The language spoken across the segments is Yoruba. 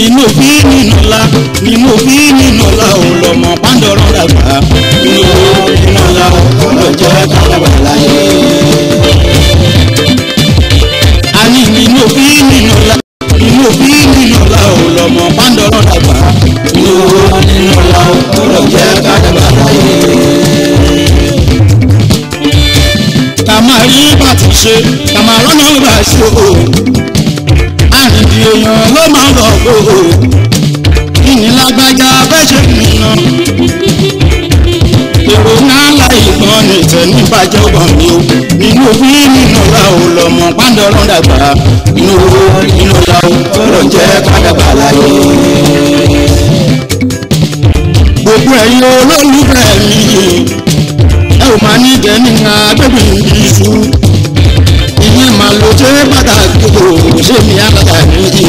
nínú òbí nínú ọlá nínú òbí nínú ọlá òun lọmọ pàǹdọ̀rọ̀ dàgbà nínú òbí nínú ọlá ọlọ́ jẹ́ kálábà láyé. àní nínú òbí nínú ọlá nínú òbí nínú ọlá òun lọmọ pàǹdọ̀rọ̀ dàgbà nínú òbí nínú ọlá ọlọ́ jẹ́ kálábà láyé. kàmárí bá ti ṣe kàmárọ́ náà bá ṣe o àrìndì èèyàn ló máa ń lọ gbòòrò ìnílágbájá bẹ́ẹ̀ ṣe nìyàn èrò náà láì gbọ́n ní ìtẹ̀ níbàjẹ́ ọgbọ̀n mi o nínú òfin nínú ọ̀la ò lọ́mọ pàǹdọ̀rọ̀ dàgbà nínú ọ̀la ò tọrọ jẹ́ kádàgbà láyé. gbogbo ẹ̀yin olólùfẹ́ mi ẹ ò máa ní ìdẹ́ nínú agbègbè ìṣú ìyẹn máa lo ṣé pàtàkì kò ṣe mi àgbàdà méjì.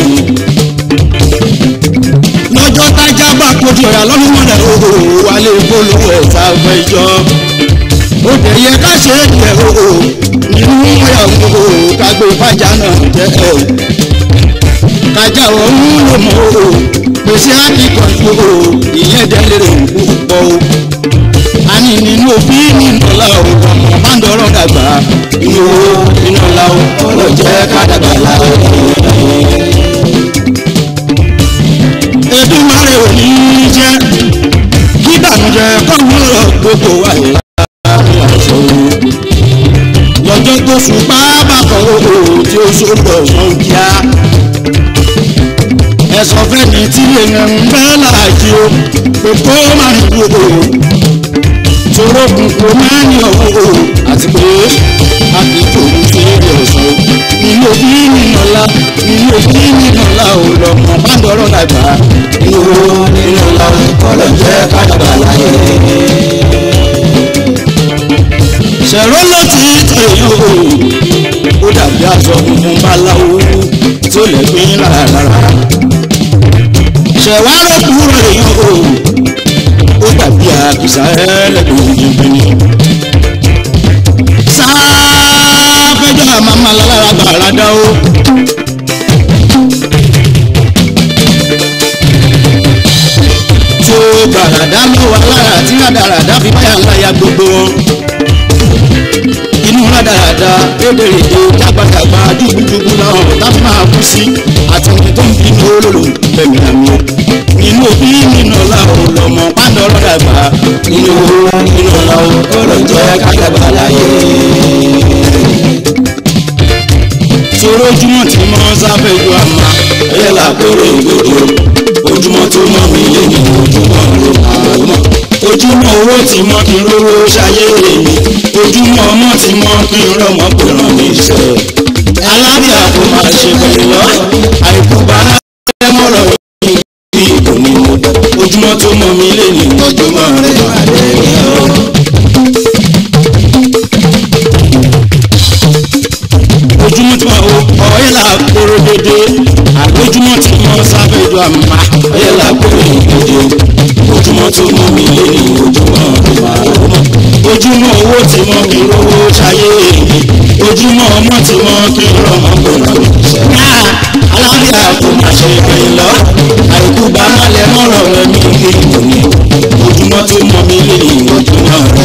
lọ́jọ́ tájá bá kojú ọ̀yà lọ́dún mọ́lẹ̀ òhò wálé polówó ẹ̀ta fẹjọ́. ó dẹ̀ yẹ ká ṣe é jẹ́ òhò nínú ìyàwó òhò kágbé fàjà náà jẹ́ ẹ̀. kájà ọ̀hún ló mọ̀ òhò pèsè àdìkọ̀ òhò ìyẹn dẹ́lẹ̀rẹ̀ púpọ̀ o. àní nínú òfin nínú ọ̀la òhò ọmọ pàǹdọ̀rọ̀ dàgbà inú ọ̀la ọlọ́ jẹ́ kádàgbà láyé. Èdùmàrè ò ní jẹ́ kí ìbànújẹ́ kọ́ńtà gbogbo wa yìí láàrin àṣọ. lọ́jọ́ tó ṣùpá bàbá òhò tí ó ṣòro ọ̀sán kíá. ẹ̀sọ́ fẹ́ni tí èèyàn ń bẹ́ láàjì o pé kó má ní gbogbo. tòró kùnkùn máa ń yọ òhò àti pé a kì í tòun ṣe é ọ̀sán. nínú òbí nínú ọlá nínú òbí nínú ọlá ò lọ́mọ pàǹdọ̀rọ̀ dàgbà nínú ọlá ọlọ́ jẹ́ kádàgbà láyé. ṣẹ̀rọ ló ti tẹ̀yìn o ó dàbí aṣọ funfun báláwo tó lè gbé lára. ṣẹ̀wá ló kúrò èèyàn o ó dàbí àkìsà ẹlẹ́gbẹ̀ẹ́ jìnbìnrin. sáfẹ́jọ́ àmàmà lára gbàràdá o. tó gbàràdá ló wà lára tí rádaràdá fi báyà láyà gbogbo wọn. inú rádaràdá rédèrèdè jágbàdàgbà dùgbùdùgbù làwọn ọ̀tá máa kú sí àtúntò tó ń bínú olólù fẹ̀mí àmì o. nínú òbí nínú ọlá ò lọ́mọ pàǹdọ̀rọ̀ dàgbà nínú ọlá ò tọrọ jẹ́ kádàgbà láyé. sọ̀rọ̀ ojúmọ́ tí mo sáfẹ́ ju àmà ẹ̀yẹ́ làpẹ̀rẹ̀ ìgbòdo ojúmọ́ tó mọ́ mi lé ní ojúmọ́ ló máa mọ́. ojúmọ́ owó tí mọ́ kí n rówó ṣayé èmi ojúmọ́ ọmọ tí mọ́ kí n rọ́mọ́ pé ràn mí iṣẹ́. alábíà kò máa ṣe bẹ̀rẹ̀ lọ àìkú bá lẹ́mọ̀rọ̀ yìí bí ìbò mi mú. ojúmọ́ tó mọ́ mi lé ní ojúmọ́ rẹ̀ máa dẹ̀ ní ọ́. ojúmọ́ tí wọ́n ọ̀yẹ́ là kóró dédé àgbójúmọ́ tí wọ́n sábẹ́ ju àmà ọ̀yẹ́ là kóró dédé ojúmọ́ tó mọ́ mi lé ní ojúmọ́ ìmọ̀ ojúmọ́ owó tí wọ́n kí rówó ṣayé èmi ojúmọ́ ọmọ tí wọ́n kí rọmọ gbọ́dọ̀ náà alábíà kò má ṣe ìgbẹ̀yìn lọ àìkú bá má lẹ mọ́rọ̀ rẹ ní ilé ìbò ni ojúmọ́ tó mọ́ mi lé ní ojúmọ́ rẹ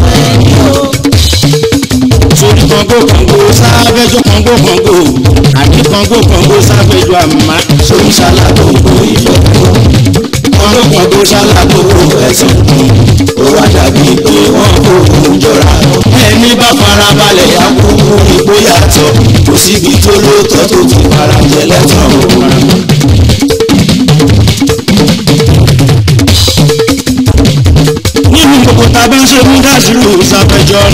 sórí kọ̀ǹgó sáfẹ́jọ́ kọ̀ǹgó àbí kọ̀ǹgó sáfẹ́jọ́ àmà sórí ṣàlàbò ìjọ kọ̀ǹgó ṣàlàbò ẹ̀sán ó wá dàbí pé wọ́n kó òun jọra ẹni bá farabalẹ̀ yá kúkú ipò yàtọ̀ kò síbi tó lóòótọ́ tó ti fara jẹ lẹ́tàn òun. nínú gbogbo tá a bá ń ṣe mú dáṣírù sáfẹ́jọ́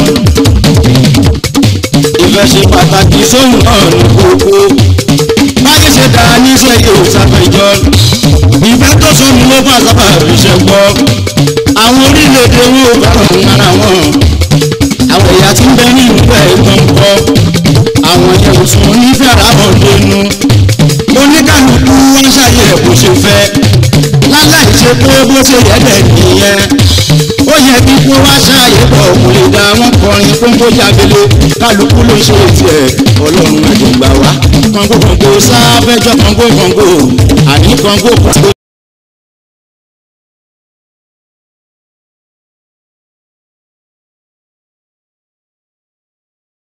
ìfẹ́ ṣe pàtàkì sóhun náà ní kókó báyìí ṣe dáa níṣẹ́ yóò ṣàfẹ́jọ́ ìfẹ́ tó sọnù ló bá sábà fi ṣe gbọ́ àwọn orílẹ̀-èdè wo fẹ́ràn ara wọn àwọn ẹ̀yà tí ń bẹ ní ìlú ẹ̀ gbọ́n kọ́ àwọn ẹ̀yà òsùn onífẹ́ ara wọn dénú oníkàlùkù wọn ṣàyẹ̀ bó ṣe fẹ́ láláì ṣe pé bó ṣe yẹ dẹ̀ nìyẹn ó yẹ kí kó wá ṣàyè bọ̀ kò lè dá wọn kọrin fún bóyá abẹ́lé kálukú ló ṣe tiẹ̀ ọlọ́run ẹ̀jẹ̀ gbà wá kọ̀ǹgó sáfẹ́jọ́ kọ̀ǹgó àní kan gbogbo.